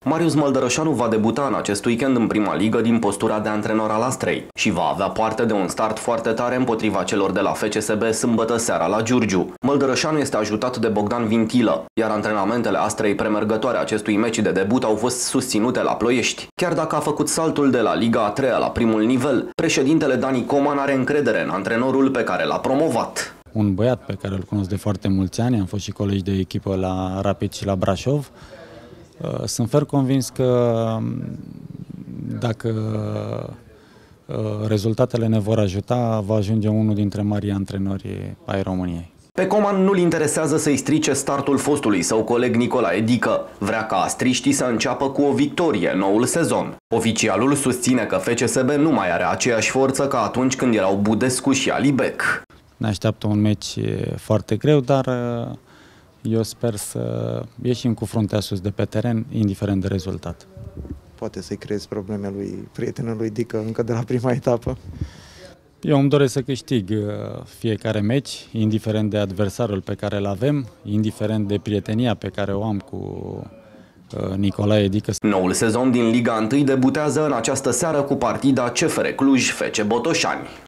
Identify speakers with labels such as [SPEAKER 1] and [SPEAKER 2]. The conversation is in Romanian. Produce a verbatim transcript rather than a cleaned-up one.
[SPEAKER 1] Marius Măldărășanu va debuta în acest weekend în prima ligă din postura de antrenor al Astrei și va avea parte de un start foarte tare împotriva celor de la F C S B sâmbătă seara la Giurgiu. Măldărășanu este ajutat de Bogdan Vintilă, iar antrenamentele Astrei premergătoare acestui meci de debut au fost susținute la Ploiești. Chiar dacă a făcut saltul de la Liga a treia la primul nivel, președintele Dani Coman are încredere în antrenorul pe care l-a promovat.
[SPEAKER 2] Un băiat pe care îl cunosc de foarte mulți ani, am fost și colegi de echipă la Rapid și la Brașov. Sunt fer convins că dacă rezultatele ne vor ajuta, va ajunge unul dintre marii antrenori ai României.
[SPEAKER 1] Pe Coman nu-l interesează să-i strice startul fostului său coleg Nicolae Dică. Vrea ca astriștii să înceapă cu o victorie noul sezon. Oficialul susține că F C S B nu mai are aceeași forță ca atunci când erau Budescu și Alibec.
[SPEAKER 2] Ne așteaptă un meci foarte greu, dar eu sper să ieșim cu fruntea sus de pe teren, indiferent de rezultat.
[SPEAKER 3] Poate să-i creezi probleme lui prietenului Dică încă de la prima etapă.
[SPEAKER 2] Eu îmi doresc să câștig fiecare meci, indiferent de adversarul pe care îl avem, indiferent de prietenia pe care o am cu Nicolae Dică.
[SPEAKER 1] Noul sezon din Liga unu debutează în această seară cu partida C F R Cluj F C Botoșani.